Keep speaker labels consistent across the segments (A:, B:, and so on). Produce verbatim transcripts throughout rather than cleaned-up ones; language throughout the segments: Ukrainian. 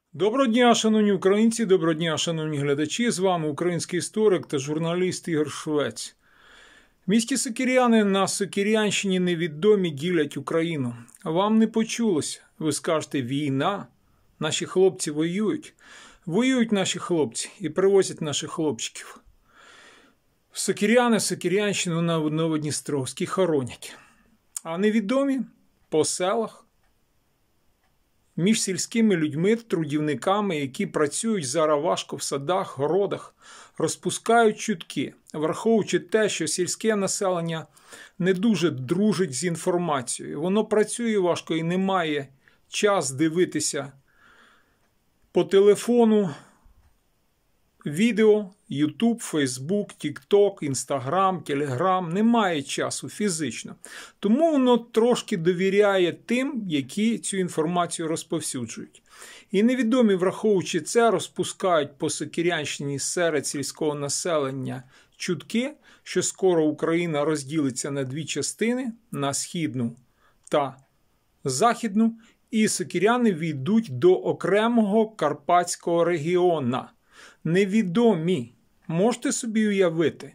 A: Доброго дня, шановні українці, доброго дня, шановні глядачі. З вами український історик та журналіст Ігор Швець. Міські сокиряни на Сокирянщині невідомі ділять Україну. Вам не почулося. Ви скажете, війна? Наші хлопці воюють. Воюють наші хлопці і привозять наших хлопчиків. Сокиряни Сокирянщину на Новодністровській хоронять. А невідомі по селах. Між сільськими людьми, трудівниками, які працюють зараз важко в садах, городах, розпускають чутки, враховуючи те, що сільське населення не дуже дружить з інформацією. Воно працює важко і не має час дивитися по телефону відео, Ютуб, Фейсбук, Тікток, Інстаграм, Телеграм. Немає часу фізично. Тому воно трошки довіряє тим, які цю інформацію розповсюджують. І невідомі, враховуючи це, розпускають по Сокирянщині серед сільського населення чутки, що скоро Україна розділиться на дві частини, на східну та західну, і сокиряни війдуть до окремого Карпатського регіону. Невідомі. Можете собі уявити?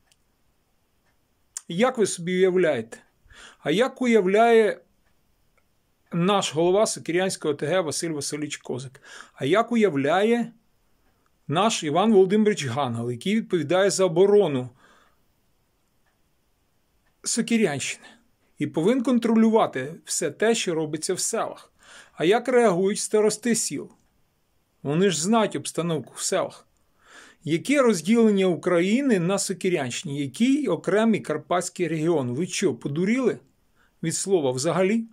A: Як ви собі уявляєте? А як уявляє наш голова Сокирянського ОТГ Василь Васильович Козак? А як уявляє наш Іван Володимирович Гангел, який відповідає за оборону Сокирянщини? І повинен контролювати все те, що робиться в селах. А як реагують старости сіл? Вони ж знають обстановку в селах. Яке розділення України на Сокирянщині? Який окремий Карпатський регіон? Ви що, подуріли від слова взагалі?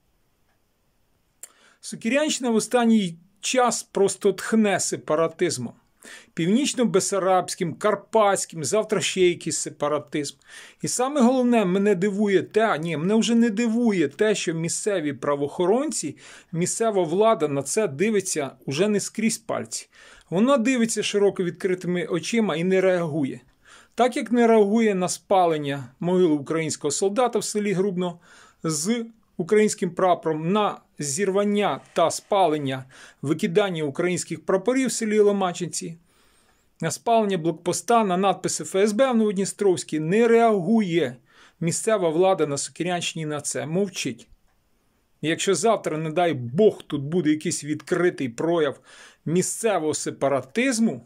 A: Сокирянщина в останній час просто тхне сепаратизмом. Північно-бесарабським, карпатським, завтра ще якийсь сепаратизм. І саме головне, мене дивує те, а ні, мене вже не дивує те, що місцеві правоохоронці, місцева влада на це дивиться уже не скрізь пальці. Вона дивиться широко відкритими очима і не реагує. Так як не реагує на спалення могили українського солдата в селі Грубно з українським прапором, на зірвання та спалення, викидання українських прапорів в селі Ломачинці, на спалення блокпоста, на надписи Ф С Б в Новодністровській, не реагує місцева влада на Сокирянщині на це, мовчить. І якщо завтра, не дай Бог, тут буде якийсь відкритий прояв місцевого сепаратизму,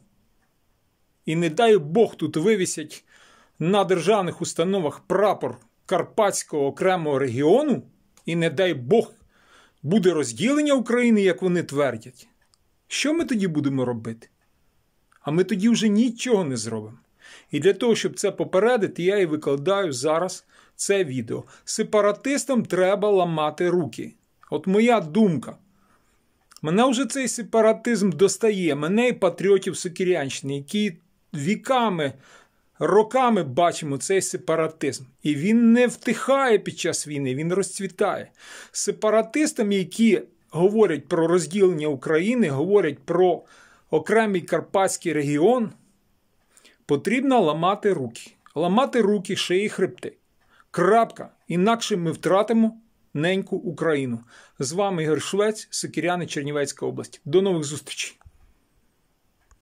A: і не дай Бог тут вивісять на державних установах прапор Карпатського окремого регіону, і не дай Бог буде розділення України, як вони твердять, що ми тоді будемо робити? А ми тоді вже нічого не зробимо. І для того, щоб це попередити, я і викладаю зараз це відео. Сепаратистам треба ламати руки. От моя думка. Мене вже цей сепаратизм достає. Мене і патріотів Сокирянщини, які віками, роками бачимо цей сепаратизм. І він не втихає під час війни, він розцвітає. Сепаратистам, які говорять про розділення України, говорять про окремий Карпатський регіон, потрібно ламати руки. Ламати руки, шиї, хребти. Крапка. Інакше ми втратимо неньку Україну. З вами Ігор Швець, Сокиряни, Чернівецька область. До нових зустрічей.